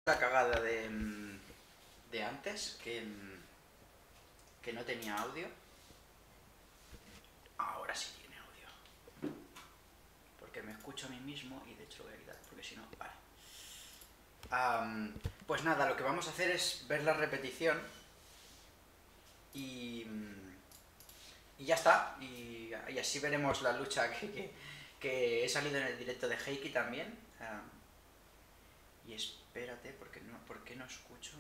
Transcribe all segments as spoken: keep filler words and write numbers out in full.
La cagada de, de antes, que, que no tenía audio. Ahora sí tiene audio. Porque me escucho a mí mismo y de hecho lo voy a quitar, porque si no, vale. Um, pues nada, lo que vamos a hacer es ver la repetición y, y ya está. Y, y así veremos la lucha que, que, que he salido en el directo de Heiki también. Um, y espérate, porque no, ¿por qué no escucho?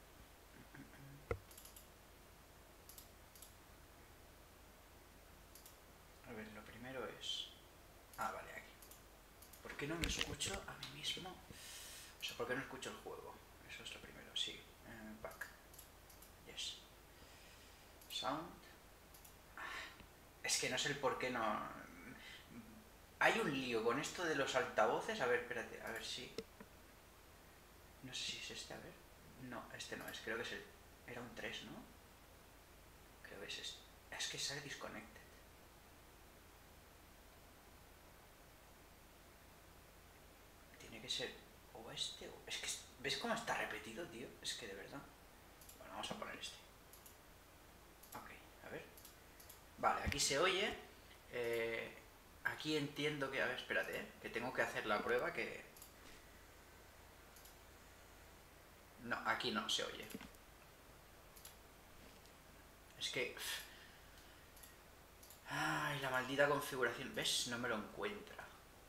A ver, lo primero es... Ah, vale, aquí. ¿Por qué no me escucho a mí mismo? O sea, ¿por qué no escucho el juego? Eso es lo primero, sí. Uh, back. Yes. Sound. Es que no sé el por qué no... Hay un lío con esto de los altavoces. A ver, espérate, a ver si... No sé si es este, a ver. No, este no es, creo que es el... Era un tres, ¿no? Creo que es este. Es que sale disconnected. Tiene que ser o este o... Es que... ¿Ves cómo está repetido, tío? Es que de verdad... Bueno, vamos a poner este. Ok, a ver. Vale, aquí se oye. Eh, aquí entiendo que... A ver, espérate, ¿eh? Que tengo que hacer la prueba que... No, aquí no se oye. Es que... Ay, la maldita configuración. ¿Ves? No me lo encuentra.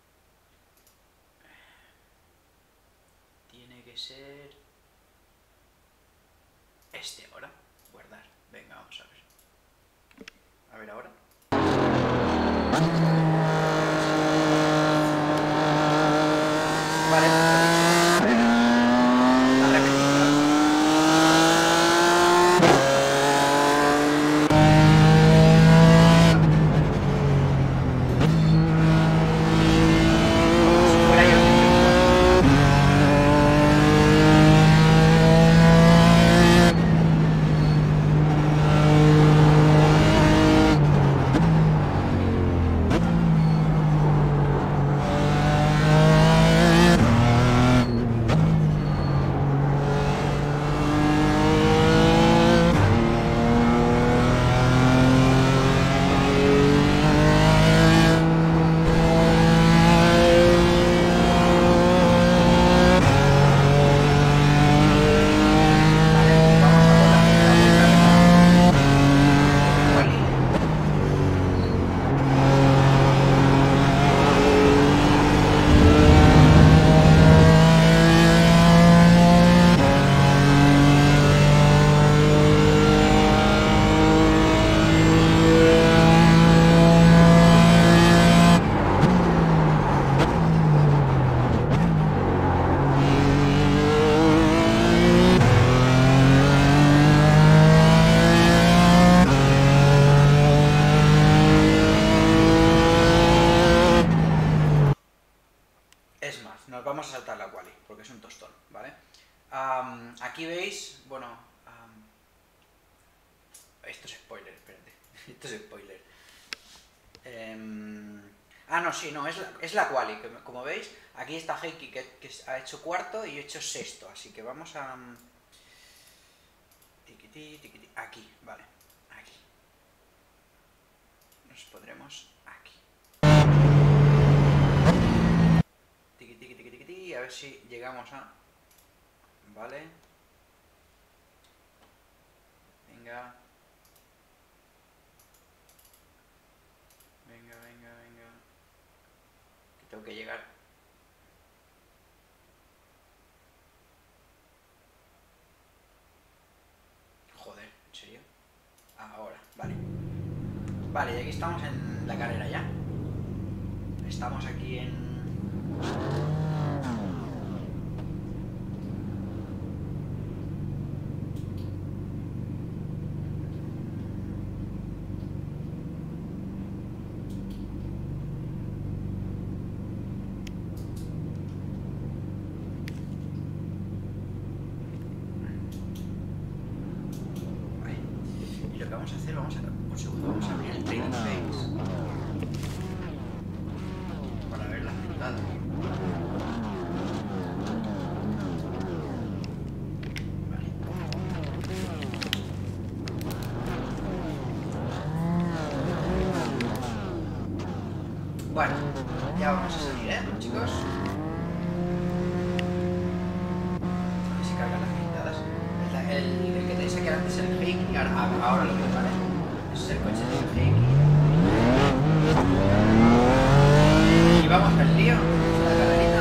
Tiene que ser... Este ahora. Guardar. Venga, vamos a ver. A ver ahora. Vale, la repetición. Si fuera yo el vamos a saltar la quali, porque es un tostón, ¿vale? Um, aquí veis, bueno... Um, esto es spoiler, espérate. Esto es spoiler. Um, ah, no, sí, no, es la, es la quali, que, como veis, aquí está Heiki, que, que ha hecho cuarto y yo he hecho sexto, así que vamos a... Um, tiquití, tiquití, aquí, vale, aquí. Nos pondremos aquí. Tiqui, tiqui, tiqui, tiqui, tiqui, a ver si llegamos a... Vale. Venga. Venga, venga, venga. Que tengo que llegar. Joder, ¿en serio? Ahora, vale. Vale, y aquí estamos en la carrera ya. Estamos aquí en... Vale. Y lo que vamos a hacer, vamos a... Un segundo, vamos a abrir el Trading Phase para ver las ventanas. Bueno, ya vamos a salir, ¿eh, chicos? A ver si cargan las pintadas. El, el, el que tenéis aquí antes es el Heikki, ahora, ahora lo veo, ¿vale? Ese es el coche del Heikki. Y vamos al lío, la carrerita.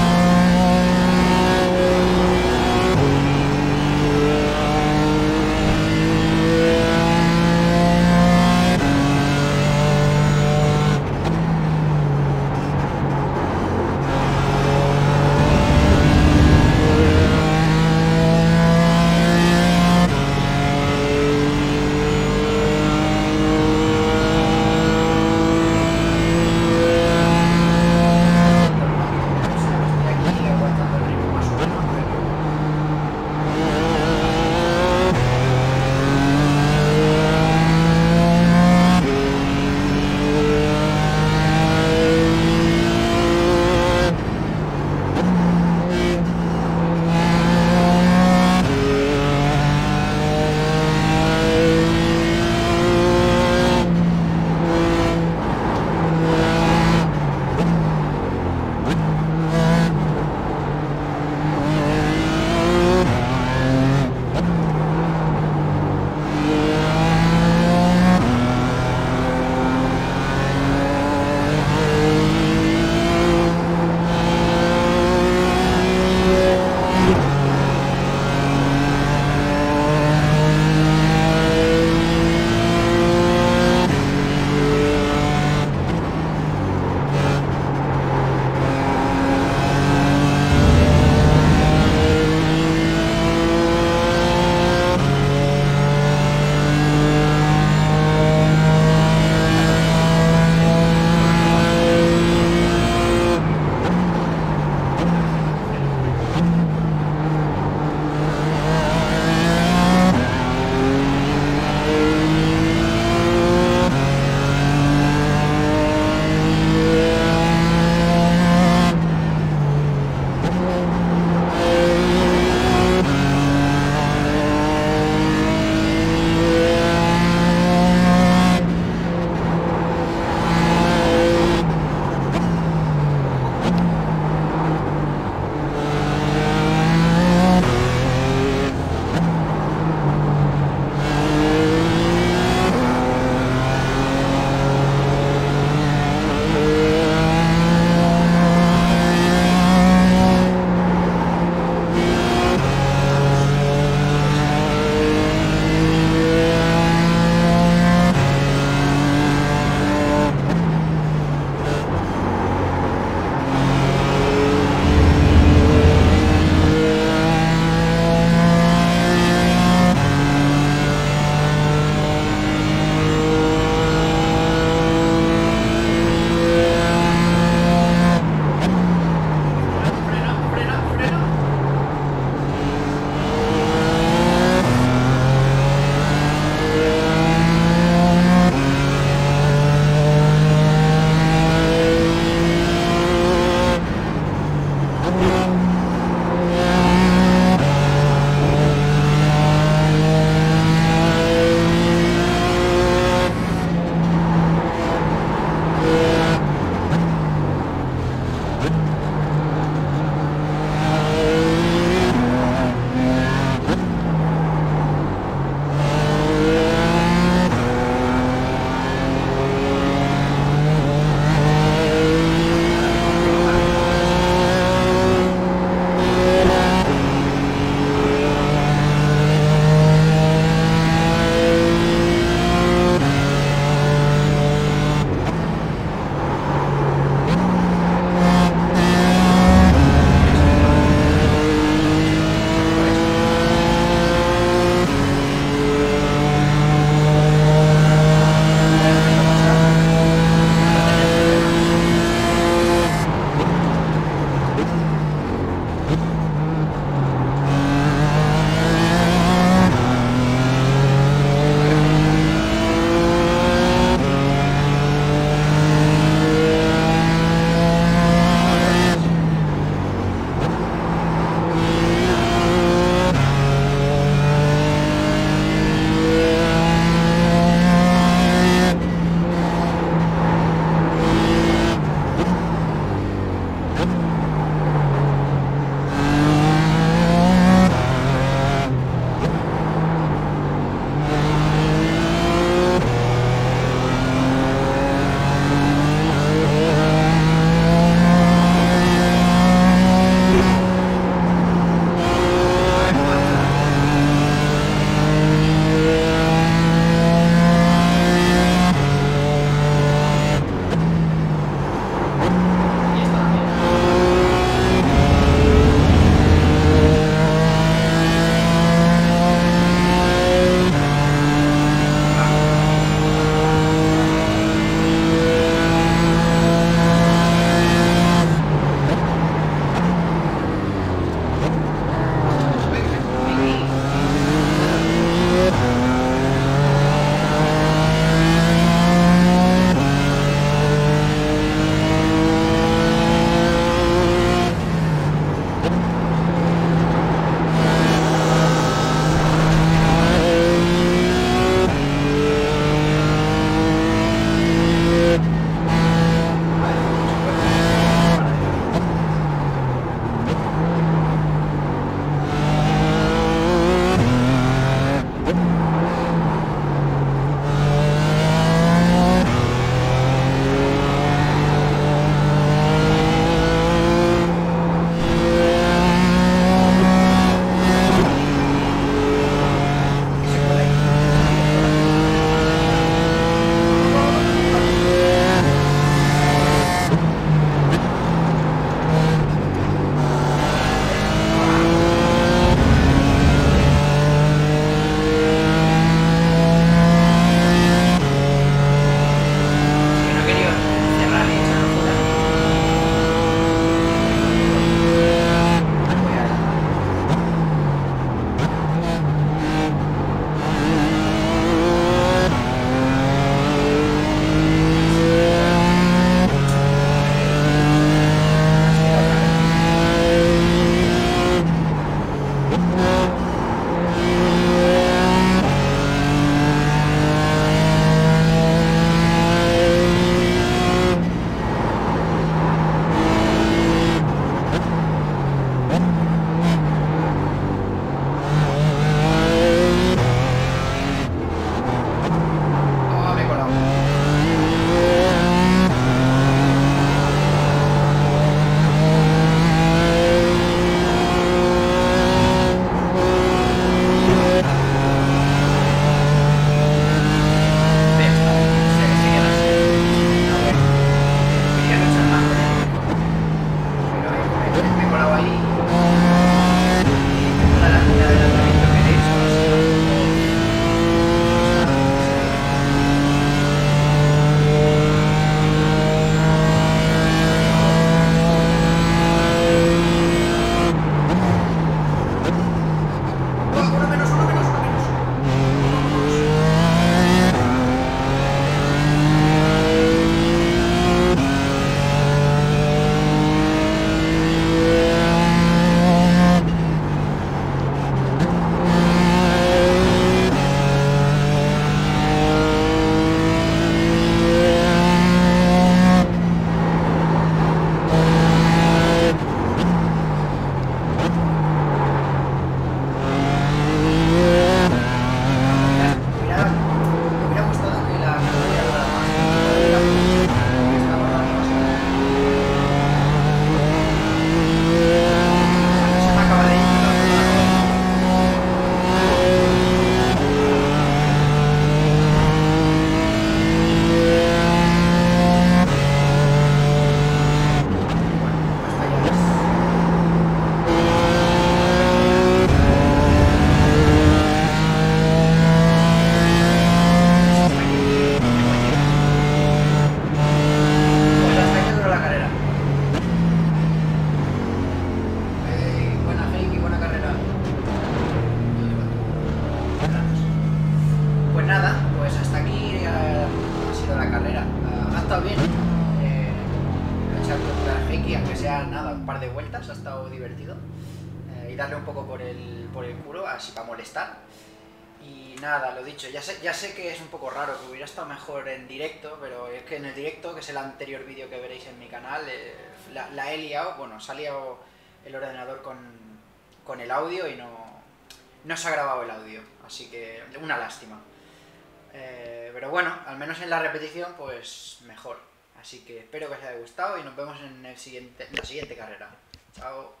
bien. Eh, lo he echado contra el Heiki, aunque sea nada, un par de vueltas, ha estado divertido. Eh, y darle un poco por el, por el culo, así para molestar. Y nada, lo dicho, ya sé, ya sé que es un poco raro, que hubiera estado mejor en directo, pero es que en el directo, que es el anterior vídeo que veréis en mi canal, eh, la, la he liado, bueno, se ha liado el ordenador con, con el audio y no, no se ha grabado el audio, así que una lástima. Eh, pero bueno, al menos en la repetición, pues mejor. Así que espero que os haya gustado y nos vemos en, el siguiente, en la siguiente carrera. Chao.